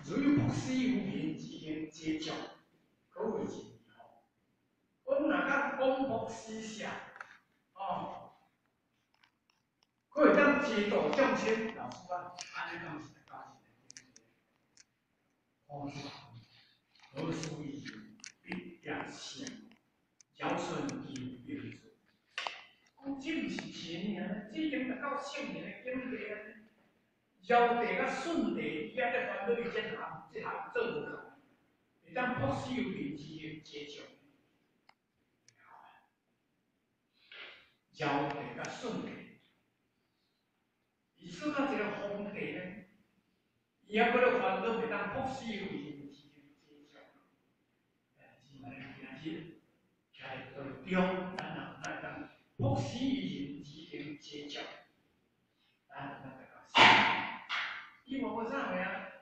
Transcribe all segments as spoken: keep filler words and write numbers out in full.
如不思无名之行皆教，可谓真理吼。我们若讲广博思想，哦，可会当接度众生。老师讲，安尼讲是教是好是何所以必两相？尧舜禹并存。讲这毋是钱尔，这已经达到圣人的境界啊！尧帝甲舜帝伊还在烦恼伊这项这项做无够，会当博施有名之行皆教。尧帝甲舜帝，伊做到一个皇帝呢，伊还搁咧烦恼会当博施有名之行皆教。但是呢，今日在道中，咱人咱当博施有名之行皆教，咱咱得讲。伊问我啥个啊？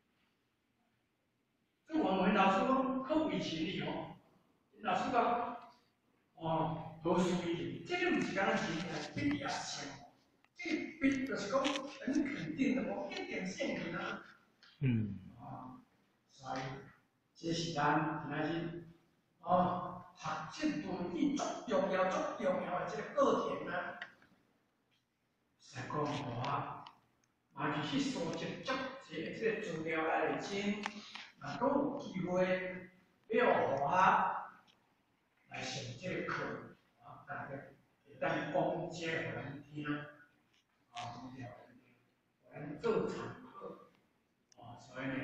这我们老师讲可为情理哦。老师讲，哦，何所以？这个不是讲咱人来必也相，这个必就是讲很肯定的，我一定信任啊。嗯。啊，所以这是咱今仔日哦，学习伦理足重要、足重要的这个过程啊。实讲我。嘛是去收集足济个即个资料来来真，若讲有机会要互我来上即个课，啊，大家会当讲解互咱听，啊，讲解互咱听，互咱做参考，啊，所以呢，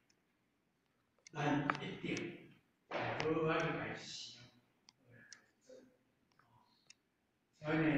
咱一定来好好去来想，做，所以呢，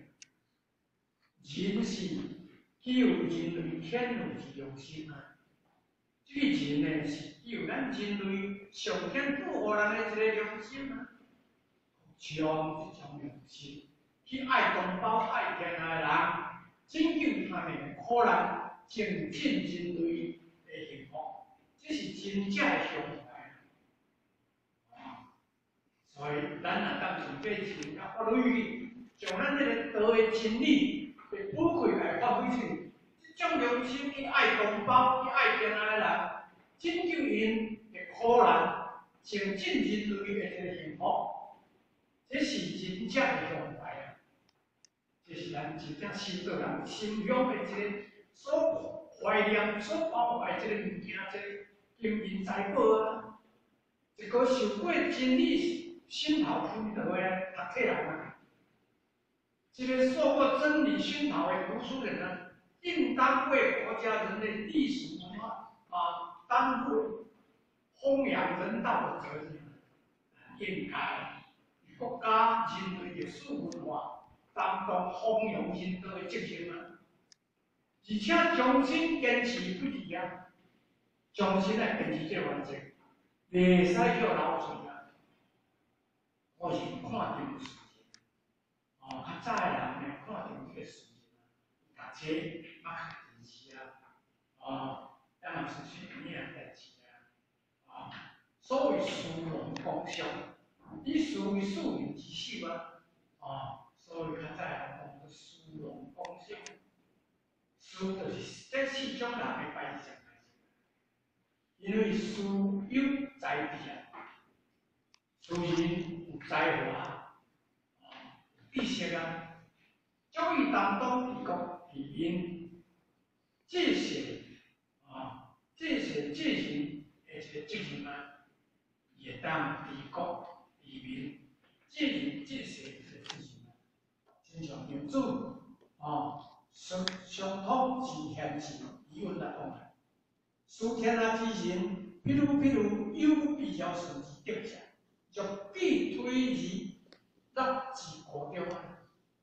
人是。具有人类天然之良心啊！这个人呢是具有咱人类上天赋予咱的一个良心啊，将这种良心去爱同胞、爱天下的人，拯救他们的苦难，增进人类的幸福，这是真正的胸怀啊！所以，咱若当从这钱啊发落去，将咱这个道的真理。会宝贵来发挥出，这种良心去爱同胞、去爱天下的人，拯救因的苦难，增进人类的这个幸福，这是真正的胸怀啊！这是咱真正修道人心中的这个所怀念、所抱怀这个物件，这个金银财宝啊！一个受过真理熏陶熏陶的读册人啊！这个受过真理熏陶的读书人呢，应当为国家人类历史文化啊担负弘扬人道的责任。应该与国家人类历史文化担当弘扬人道的责任啊！而且终身坚持不离啊，终身来坚持这个原则，袂使叫老嘴啊！我是看重事情。哦，较早的人呢，看重这个事情啊，读册啊看电视啊，哦，咱嘛是去边啊代志啊，啊，所谓殊荣光相，以事为事民之首啊，啊，所以较早的人讲做殊荣光相，殊就是这四种人的摆上来，因为事有才智啊，事人有才华。知识啊，教育担当提供提因，这些啊，这些这些的这个责任啊，也当提供提民，这些这些的责任啊，亲像民主啊，相相通之现实，以阮来讲啊，事天下之人，譬如譬如有必要顺之得者，就必推而。让治国中啊，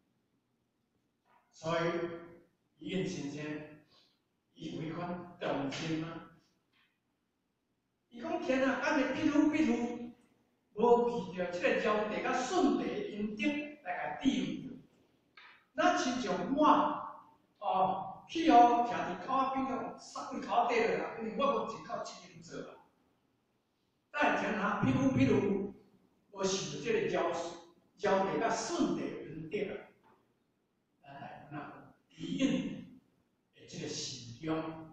所以伊应先生，伊有一款动心啊。伊讲天啊，安尼比如比如，无遇到这个尧帝甲舜帝因德来甲治理，咱亲像我哦，去哦，徛伫口仔边哦，塞去口底落啦，因为我无一口亲人做啊。但天啊，比如比如，无受到这个尧尧帝甲舜帝恩德啊，咱来讲，底蕴的这个心中，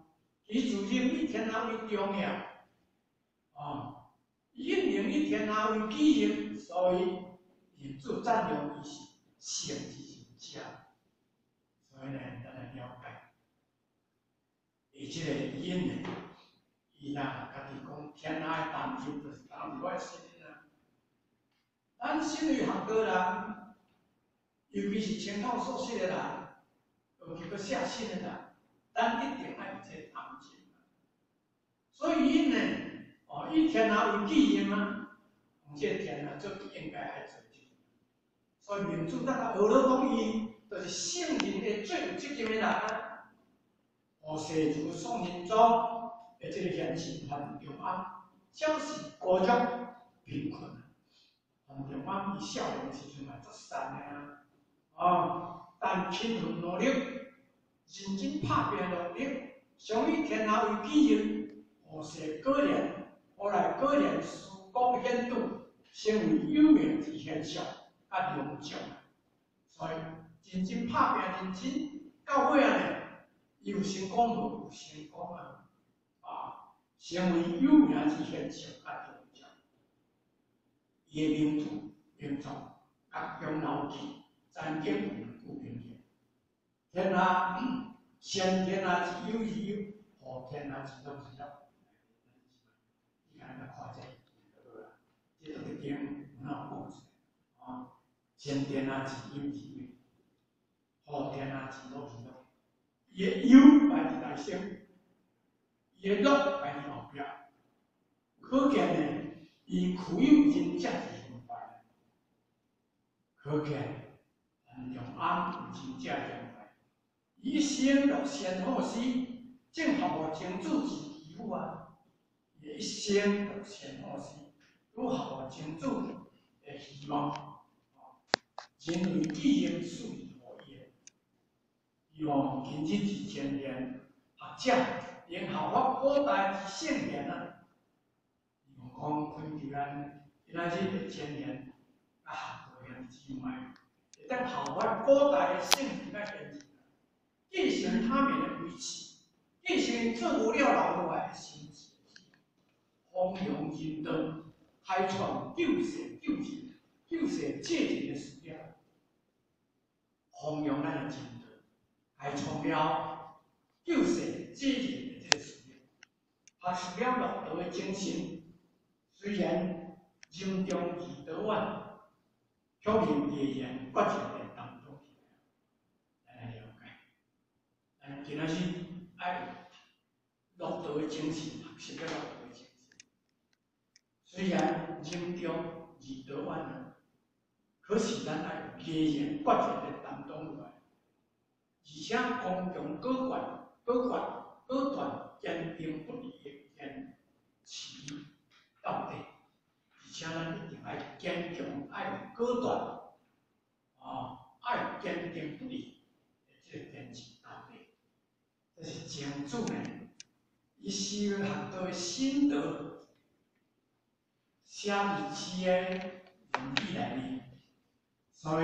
伊自认以天下为重要，啊，因认以天下为己用，所以人主赞扬伊是圣之人者。所以呢，咱来了解，伊即个因呢，伊若家己讲天下的担心，就是担我的心啊。咱心理学个人，尤其是青岛所说的人，尤其个写信的人，咱一定爱有这个担心。所以因呢，哦，以天下为己用啊，这天下做应该爱做的。所以民主党学了讲伊，就是圣人的最有责任的人啊。我世祖宋仁宗的这个言行很重要，小时孤独贫困，很重要。伊少年的时阵嘛，作善的啊，哦，但勤奋努力，认真拍拼努力，想以天下为己用。我世果然，后来果然殊功显著，成为有名之现象，甲良将。所以认真拍拼，认真到尾啊呢，有成功无有成功啊，啊，成为有名之现象，甲良将。伊的名著、名作、甲养老记、曾经有名言：天下先天下之忧而忧，后天下之乐而乐。你看那夸张，这都是点脑讲出来啊！先天下之忧而忧，后天下之乐而乐。伊的忧摆伫内心，伊的乐摆伫后壁。可见呢，伊苦有人者之风范。可见，很用安有真者用法。以生乐先好施，正合乎天主之义务啊！一生乐先好施，如合乎天主的希望。人为己用，属于何也？希望今日之前年学者用效法古代之圣贤啊，用讲看住咱今仔日的前年啊学过样之外，会当效法古代的圣贤啊贤人，继承他们的遗志，继承做无了留落来的心志，弘扬仁德，开创救世救人、救世济人的事业。弘扬咱的仁德，开创了救世济人的这个事业，学习了乐道的精神。虽然任重义德晚，却能毅然决绝的当中起来，咱来了解。咱今仔日爱乐道的精神，学习了乐道的精神。虽然任重义德晚，可是咱爱毅然决绝的当中来。而且公共果决、果决、果断、坚定不移的坚持到底，而且咱一定要坚强、爱果断，啊，爱坚定不移的这个坚持到底。这是真主呢，伊修学道的心得，写伫书的论语内面，所以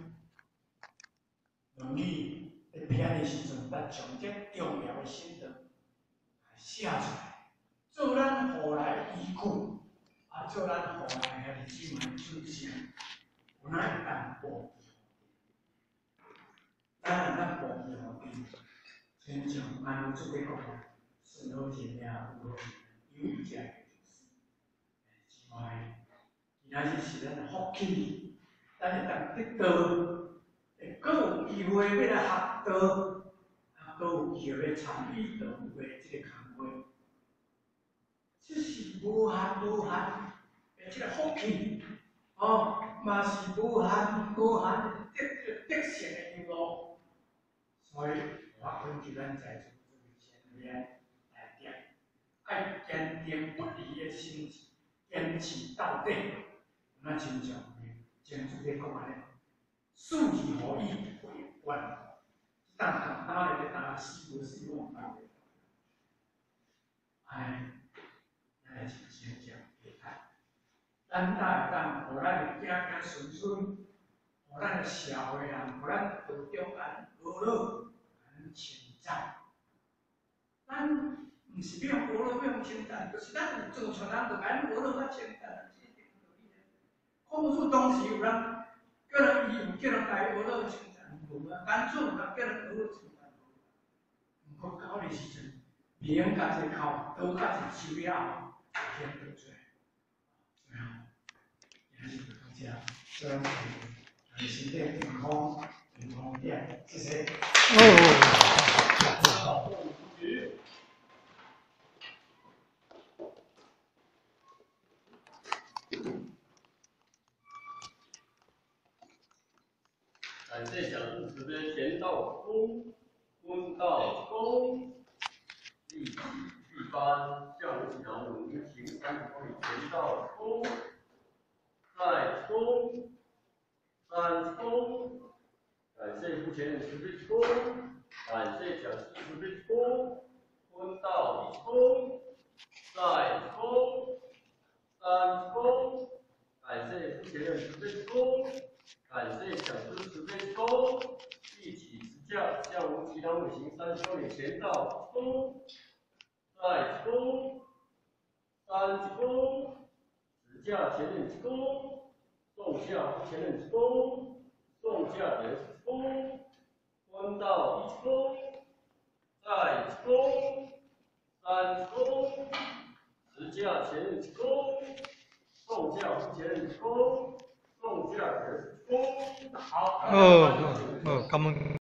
论语。在编的时阵，咱将这重要的心得写出来，做咱后来依据，啊，做咱后来遐日子的准绳，有哪会当保庇？咱咱保庇互伊，亲像安尼做个讲，顺好天命，有好天命，有余者就是之外，今仔日是咱的福气，咱会当得到。阁有机会要来学道，啊，阁有机会要参与道会这个工会，这是无限无限的这个福气，哦，嘛是无限无限的得得胜的一路。所以，我恳求咱在座诸位前面来点，爱坚定不移的心志，坚持到底。那亲像前主咧讲安尼。数以何亿为万，但很大的大是不是用法？哎，来是先讲给看，咱大当，互咱的家家顺顺，互咱的社会人，互咱道中安和乐，安称赞。咱唔是用俄罗用清淡，就是咱有做出咱就按俄罗较清淡。孔子当时有人叫人伊有叫人改俄罗清淡，无啊，咱做唔到叫人俄罗清淡。毋过到的时阵，名甲一口，刀甲一收了，天得罪。最后，也是到这，这样子，身体健康，健康点，谢谢。哦。 感谢讲述慈悲田道公，公道公，立己一般，向无其堂五行三十公里田道公，在公，三公，感谢付前人慈悲公，感谢讲师慈悲公，公道一公，在公，三公，感谢付前人慈悲公。感谢讲师慈悲公，一起持教，向无其堂五行三十公里前道公，在公，三公，持教前任之公，送下不前任之公，送下人之公，官道一公，在公，三公，持教前任之公，送下不前任之公。送价人工好。哦哦哦，感恩。